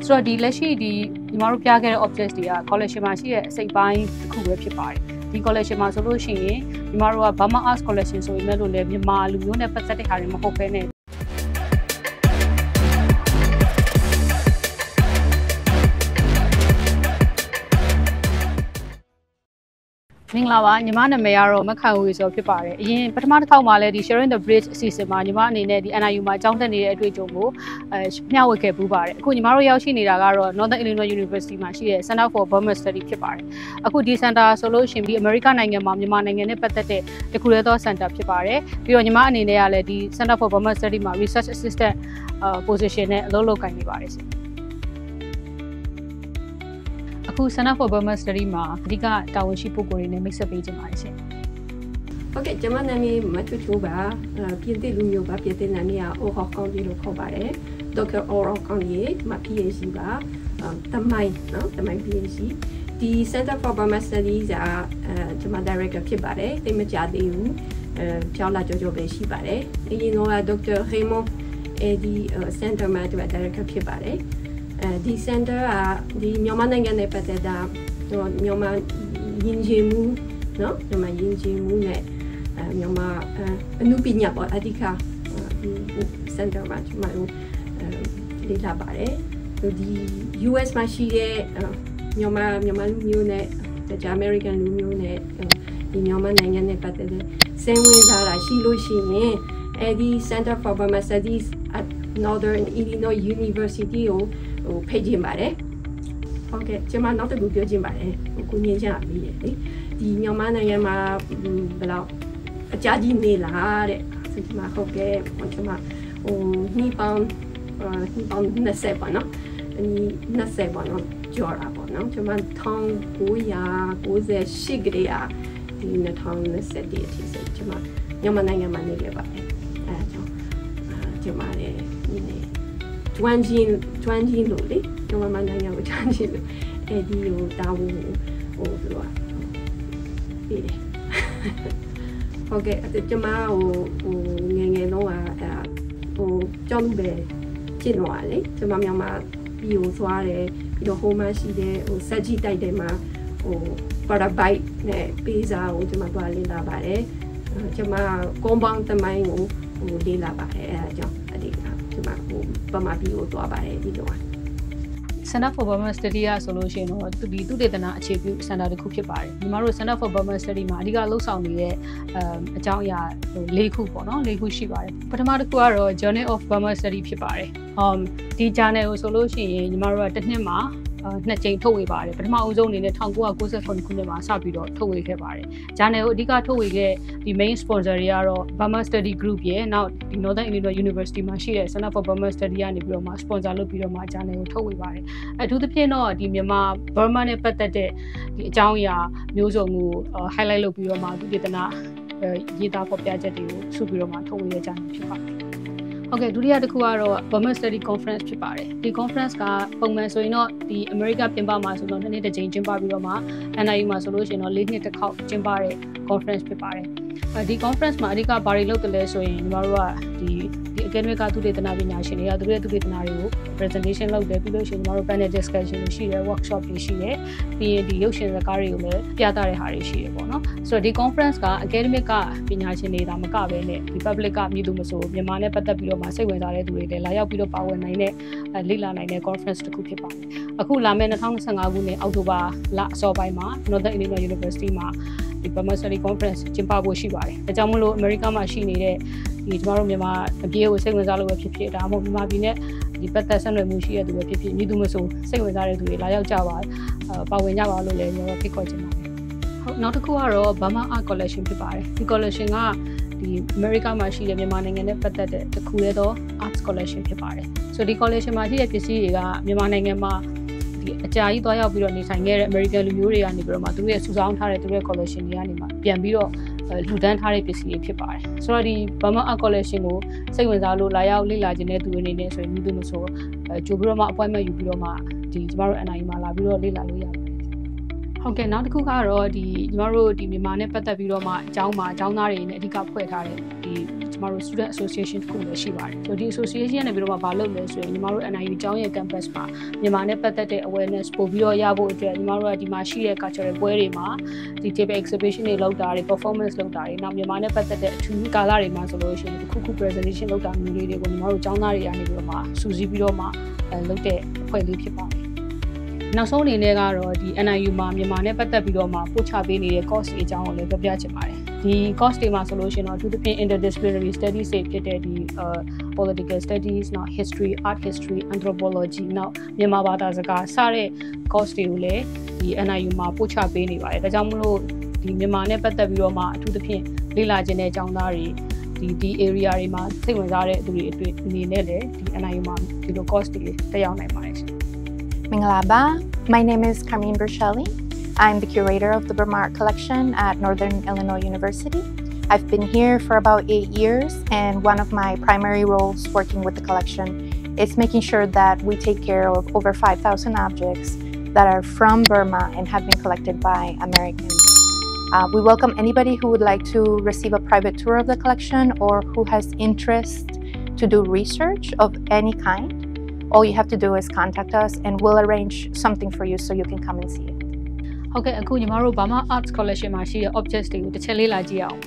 ဆိုတော့ဒီလက်ရှိဒီညီမတို့ပြခဲ့တဲ့ objects တွေက collection မှာရှိတဲ့အစိပ်ပိုင်းတစ်ခုပဲဖြစ်ပါတယ်ဒီ collection မှာဆိုလို့ရှိရင်ညီမတို့က Burma Arts collection ဆိုရင်လည်းမြန်မာလူမျိုးနဲ့ပတ်သက်တဲ့ဟာတွေမဟုတ်ဘဲနဲ့မင်္ဂလာပါညီမနာမည်ကတော့မခန့်ဝေဆိုဖြစ်ပါတယ်အရင်ပထမတစ်ခေါက်မှာလည်းဒီ Sharing the Bridge အစီအစဉ်မှာညီမအနေနဲ့ဒီ NIU မှာကျောင်းတက်နေတဲ့အတွေ့အကြုံကိုမျှဝေခဲ့ပူးပါတယ်အခုညီမတို့ရောက်ရှိနေတာကတော့ Northern Illinois University မှာရှိတဲ့ Center for Burma Study ဖြစ်ပါတယ်အခုဒီ center ဆိုလို့ရှိရင်ဒီအမေရိကန်နိုင်ငံမှာမြန်မာနိုင်ငံနဲ့ပတ်သက်တဲ့တခုတည်းသော center ဖြစ်ပါတယ်ပြီးတော့ညီမအနေနဲ့ကလည်းဒီ Center for Burma Study မှာ research assistant position နဲ့အလုပ်လုပ်ကိုင်နေပါတယ်အခု Center for Burma Study မှာအဓိကတာဝန်ရှိပုဂ္ဂိုလ်တွေနဲ့မိတ်ဆက်ပေးကြပါတယ်ရှင်။ Okay ကျွန်မနာမည်မချူချူပါပြင်သစ်လူမျိုးပါပြင်သစ်နာမည်ကအိုဟော့ကောင်ဒီလို့ခေါ်ပါတယ်။ Dr. Oral Kanye မ PhD ပါတမိုင်းနော်တမိုင်း PhD ဒီ Center for Burma Studies ကကျွန်မ director ဖြစ်ပါတယ်။သိမကြသေးဘူး။ကြောက်လာကြောပဲရှိပါတယ်။အရင်က Dr. Raymond ဒီ Center မှာသူက director ဖြစ်ပါတယ်။ဒီ center ကဒီမြန်မာနိုင်ငံနဲ့ပတ်သက်တာမြန်မာယဉ်ကျေးမှုနော်မြန်မာယဉ်ကျေးမှုနဲ့မြန်မာအနုပညာပေါ်အဓိကဒီ center မှာကျွန်တော်လေ့လာပါတယ်ဒီ US မှာရှိတဲ့မြန်မာလူမျိုးနဲ့တခြား American လူမျိုးနဲ့ဒီမြန်မာနိုင်ငံနဲ့ပတ်သက်တဲ့စိတ်ဝင်စားတာရှိလို့ရှိရင်အဲဒီ Center for Burma Studies at Northern Illinois University ကိုဖိတ်ချင်ပါတယ်ဟုတ်ကဲ့ကျွန်မနောက်တစ်ခုပြောချင်ပါတယ်ကိုငင်းချပြီးလေဒီမြန်မာနိုင်ငံမှာဘယ်လောက်အကြကြီးနေလားတဲ့ဆိုကျွန်မဟုတ်ကဲ့ကျွန်မနှစ်ပေါင်း20ပေါ့နော်20ပေါ့နော်ကျော်တာပေါ့နော်ကျွန်မ1998ကလေးอ่ะဒီ2020အထိဆိုကျွန်မမြန်မာနိုင်ငံမှာနေခဲ့ပါတယ်အဲဒါကြောင့်ကျွန်မလည်းကျွမ်းကျင်လို့လေကျွန်မနိုင်ငံကိုကျွမ်းကျင်လို့အဲဒီကိုတာဝန်ပြောပြီးတယ်ဟုတ်ကဲ့ကျွန်မငယ်တော့ကျောင်းပဲကျင့်သွားလေကျွန်မမြန်မာပြီးကိုသွားတယ်ပြီးတော့ဟိုမှာရှိတဲ့စက်ကြီးတိုက်တယ်မှာပါရာဘိုက်နဲ့ပေးစာကိုကျွန်မသွားလေ့လာပါတယ်ကျွန်မကွန်ပေါင်းသမိုင်းကိုလေ့လာပါတယ်အဲဒါကြောင့်ကျွန်မပမာပြီးကိုသွားပါတယ်ဒီတော့ Center for Burma Study ဆိုလို့ရှိရင်တော့ဒီသုတေသနအခြေပြု center တစ်ခုဖြစ်ပါတယ်ညီမတို့ Center for Burma Study မှာအဓိကလှုပ်ဆောင်နေတဲ့အကြောင်းအရာ၄ခုပေါ့နော်၄ခုရှိပါတယ်ပထမတစ်ခုကတော့ Journal of Burma Study ဖြစ်ပါတယ်ဒီ journal ကိုဆိုလို့ရှိရင်ညီမတို့ကတစ်နှစ်မှာနှစ်ကြိမ်ထုတ်ဝေပါတယ်ပထမအဦးဆုံးအနေနဲ့1998ခုနှစ်မှာစပြီးတော့ထုတ်ဝေခဲ့ပါတယ်။ journal ကိုအဓိကထုတ်ဝေခဲ့ဒီ main sponsor တွေကတော့ Burma Study Group ရဲ့နောက်ဒီ Northern Illinois University မှာရှိတဲ့ Center for Burma Study ကနေပြီးတော့မှ sponsor လုပ်ပြီးတော့မှ journal ကိုထုတ်ဝေပါတယ်။အထူးသဖြင့်တော့ဒီမြန်မာ Burma နဲ့ပတ်သက်တဲ့ဒီအကြောင်းအရာမျိုးစုံကို highlight လုပ်ပြီးတော့မှဒီဒေသနာရေးသားဖော်ပြချက်တွေကိုစုပြီးတော့မှထုတ်ဝေရကြတယ်ဖြစ်ပါတယ်။ဟုတ်ကဲ့ဒုတိယတစ်ခုကတော့ Burma Study Conference ဖြစ်ပါတယ်ဒီ conference ကပုံမှန်ဆိုရင်တော့ဒီ America ပြင်ပမှာဆိုတော့နှစ်နှစ်တစ်ကြိမ်ကျင်းပပြီးတော့မှ NIU မှာဆိုလို့ရှိရင်တော့၄နှစ်တစ်ခေါက်ကျင်းပတဲ့ conference ဖြစ်ပါတယ်ဒီ conference မှာအဓိကဘာတွေလုပ်တယ်လဲဆိုရင်ညီမတို့ကဒီ academic ကသုတေသနပညာရှင်တွေကသူတို့ရဲ့သုတေသနတွေကို presentation လုပ်တယ်ပြီးလို့ရှိရင်ညီမတို့ panel discussion တွေရှိတယ် workshop တွေရှိတယ်ပြီးရင်ဒီရုပ်ရှင်ဇာတ်ကားတွေကိုလည်းပြသတဲ့ဟာတွေရှိတယ်ပေါ့နော်ဆိုတော့ဒီ conference က academic ကပညာရှင်တွေဒါမကပဲနဲ့ဒီ public ကမြည်သူမဆိုမြန်မာနဲ့ပတ်သက်ပြီးတော့မှစိတ်ဝင်စားတဲ့သူတွေလည်းလာရောက်ပြီးတော့ပါဝင်နိုင်တဲ့လေ့လာနိုင်တဲ့ conference တစ်ခုဖြစ်ပါတယ်အခုလာမယ့်2025ခုနှစ်အောက်တိုဘာလအစောပိုင်းမှာ Northern Illinois University မှာဒီ Burma Study Conference ကျင်းပဖို့ရှိပါတယ်။ဒါကြောင့်မို့လို့ America မှာရှိနေတဲ့ဒီကျမတို့မြန်မာအပြေကိုစိတ်ဝင်စားလို့ပဲဖြစ်ဖြစ်ဒါမှမဟုတ်မြန်မာပြည်နဲ့ဒီပတ်သက်ဆက်နွယ်မှုရှိတဲ့သူပဲဖြစ်ဖြစ်မြည်သူမဆိုစိတ်ဝင်စားတဲ့သူတွေလာရောက်ကြပါပါဝင်ကြပါလို့လည်းကျွန်တော်ဖိတ်ခေါ်ချင်ပါတယ်။ဟုတ်နောက်တစ်ခုကတော့ Burma Art Collection ဖြစ်ပါတယ်။ဒီ collection ကဒီ America မှာရှိတဲ့မြန်မာနိုင်ငံနဲ့ပတ်သက်တဲ့တစ်ခုရဲ့သော Arts Collection ဖြစ်ပါတယ်။ဆိုဒီ collection မှာရှိတဲ့ပစ္စည်းတွေကမြန်မာနိုင်ငံမှာဒီအကြာကြီးသွားရောက်ပြီးတော့နေထိုင်ခဲ့တဲ့ American လူမျိုးတွေကနေပြီးတော့မှသူတို့ရဲ့စုဆောင်းထားတဲ့သူတို့ရဲ့ collection တွေကနေမှပြန်ပြီးတော့လူဒန်းထားတဲ့ပစ္စည်းတွေဖြစ်ပါတယ်။ဆိုတော့ဒီ Burma Art Collection ကိုစိတ်ဝင်စားလို့လာရောက်လေ့လာခြင်းတဲ့သူတွေအနေနဲ့ဆိုရင်ဒီလိုမျိုးဆိုကြိုပြီးတော့မှ appointment ယူပြီးတော့မှဒီကျမတို့ NIU မှာလာပြီးတော့လေ့လာလို့ရပါတယ်။ဟုတ်ကဲ့နောက်တစ်ခုကတော့ဒီကျမတို့ဒီမြန်မာနဲ့ပတ်သက်ပြီးတော့မှအကြောင်းသားတွေနဲ့အဓိကဖွဲ့ထားတဲ့ဒီကျမကျမတို့ student association တခုလည်းရှိပါတယ်ဆိုဒီ association နဲ့ပြီးတော့မလုပ်လဲဆိုရင်ညီမတို့ NIU ကျောင်းရဲ့ campus မှာမြန်မာနဲ့ပတ်သက်တဲ့ awareness ပို့ပြီးတော့ရဖို့အတွက်ညီမတို့ကဒီမှာရှိတဲ့ cultural ပွဲတွေမှာဒီ table exhibition တွေလုပ်တာတွေ performance လုပ်တာတွေနောက်မြန်မာနဲ့ပတ်သက်တဲ့အထူးကာလတွေမှာဆိုလို့ရှိရင်တခုခု presentation လုပ်တာမျိုးလေးတွေကိုညီမတို့ကျောင်းသားတွေကနေပြီးတော့မှစူးစီးပြီးတော့မှလုပ်တဲ့အဖွဲ့လေးဖြစ်ပါတယ်နောက်ဆုံးအနေနဲ့ကတော့ဒီ NIU မှာမြန်မာနဲ့ပတ်သက်ပြီးတော့မှပို့ချပေးနေတဲ့ course တွေအကြောင်းကိုလည်းပြောပြချင်ပါတယ်ဒီ course တွေမှာဆိုလို့ရှိရင်တော့အထူးသဖြင့် interdisciplinary studies တွေဖြစ်တဲ့ဒီ political studies နောက် history art history anthropology နောက်မြန်မာဘာသာစကားစတဲ့ course တွေကိုလည်းဒီ NIU မှာပို့ချပေးနေပါတယ်ဒါကြောင့်မလို့ဒီမြန်မာနဲ့ပတ်သက်ပြီးတော့မှအထူးသဖြင့်လေ့လာခြင်းတဲ့အကြောင်းသားတွေဒီ area တွေမှာစိတ်ဝင်စားတဲ့သူတွေအနေနဲ့လည်းဒီ NIU မှာဒီလို course တွေတက်ရောက်နိုင်ပါတယ် Mingalaba. My name is Carmine Berchelli. I'm the curator of the Burma Art Collection at Northern Illinois University. I've been here for about 8 years, and one of my primary roles working with the collection is making sure that we take care of over 5,000 objects that are from Burma and have been collected by Americans. We welcome anybody who would like to receive a private tour of the collection or who has interest to do research of any kind.All you have to do is contact us and we'll arrange something for you so you can come and see it. ဟုတ်ကဲ့အခုညီမတို့ Burma Arts Collection မှာရှိတဲ့ objects တွေကိုတစ်ချက်လေးလာကြည့်အောင်ပါ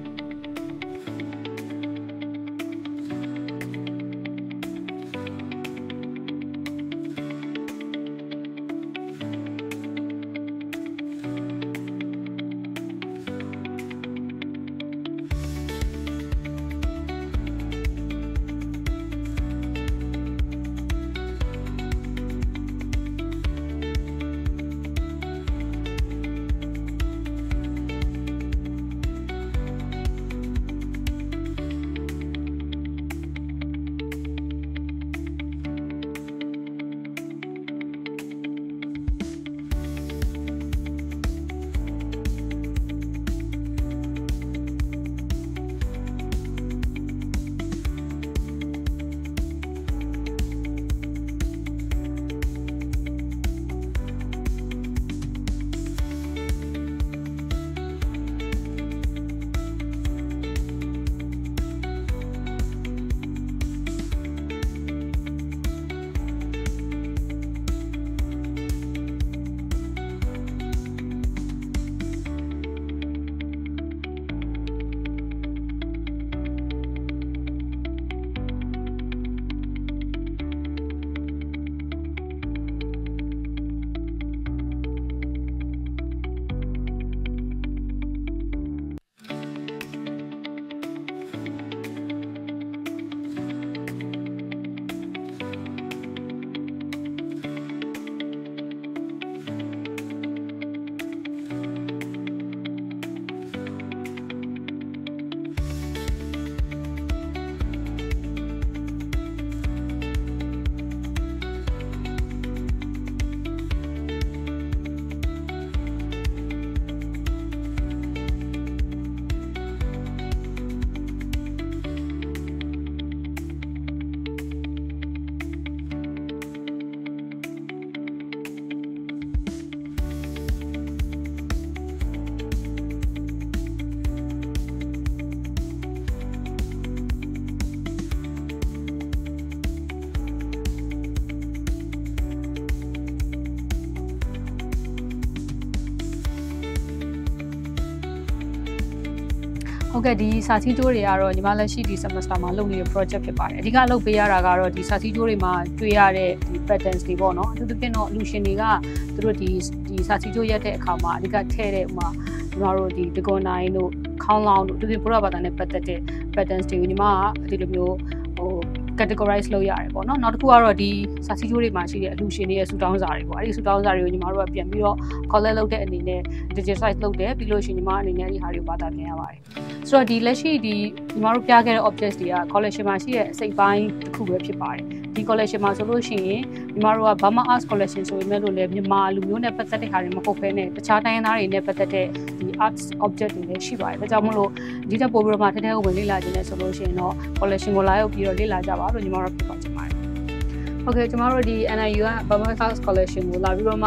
ဟုတ်ကဲ့ဒီစာစီးကျိုးတွေကတော့ညီမလက်ရှိဒီ semester မှာလုပ်နေတဲ့ project ဖြစ်ပါတယ်အဓိကလုပ်ပေးရတာကတော့ဒီစာစီးကျိုးတွေမှာတွေ့ရတဲ့ဒီ patterns တွေပေါ့နော်အထူးသဖြင့်တော့ illusion တွေကသူတို့ဒီစာစီးကျိုးရက်တဲ့အခါမှာအဓိကထည့်တဲ့ဥမာညီမတို့ဒီ deconine တို့ခေါင်းလောင်းတို့ဒီဘုရားဘာသာနဲ့ပတ်သက်တဲ့ patterns တွေကိုညီမကဒီလိုမျိုးcategorize လုပ်ရတယ်ပေါ့နော်နောက်တစ်ခုကတော့ဒီစာစီးကျိုးတွေမှာရှိတဲ့ illusion တွေရဲ့ဆူတောင်းစာတွေပေါ့အဲ့ဒီဆူတောင်းစာတွေကိုညီမတို့ကပြန်ပြီးတော့ collect လုပ်တဲ့အနေနဲ့ digitize လုပ်တယ်ပြီးလို့ရှိရင်ညီမအနေနဲ့ဒီဟာတွေကိုဘာသာပြန်ရပါတယ်ဆိုတော့ဒီလက်ရှိဒီညီမတို့ပြခဲ့တဲ့ objects တွေက collection မှာရှိတဲ့အစိတ်ပိုင်းတစ်ခုပဲဖြစ်ပါတယ်ဒီ collection မှာဆိုလို့ရှိရင်ညီမတို့က Burma Arts Collection ဆိုပေမဲ့လို့လည်းမြန်မာလူမျိုးနဲ့ပတ်သက်တဲ့ဟာတွေမဟုတ်ဘဲနဲ့တခြားတိုင်းသားတွေနဲ့ပတ်သက်တဲ့ဒီ arts object တွေလည်းရှိပါတယ်ဒါကြောင့်မလို့ဒီတက်ပို့ပြီးတော့မှထဲထဲဝင်လေ့လာခြင်းနဲ့ဆိုလို့ရှိရင်တော့ collection ကိုလာရောက်ပြီးတော့လေ့လာကြပါလို့ညီမတို့ပြောချင်ပါတယ်ဟုတ်ကဲ့ကျမတို့ဒီ NIU က Burma Arts Collection ကိုလာပြီးတော့မှ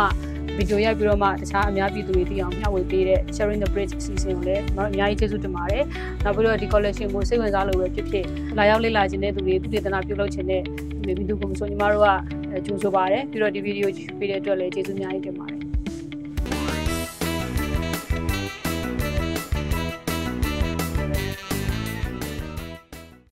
ဗီဒီယိုရိုက်ပြီးတော့မှတခြားအများပြည်သူတွေသိအောင်မျှဝေပေးတဲ့ Sharing the Bridge အစီအစဉ်ကိုလည်းကျွန်တော်အများကြီးကျေးဇူးတင်ပါတယ်နောက်ပြီးတော့ဒီ collection ကိုစိတ်ဝင်စားလို့ပဲဖြစ်ဖြစ်လာရောက်လေ့လာခြင်းတဲ့သူတွေသူတေသနာပြုလုပ်ခြင်းတဲ့ပြည်သူ့ကော်မရှင်ညီမတို့ကကြိုးဆိုပါတယ်ပြီးတော့ဒီဗီဒီယိုကြည့်ပေးတဲ့အတွက်လည်းကျေးဇူးအများကြီးတင်ပါတယ်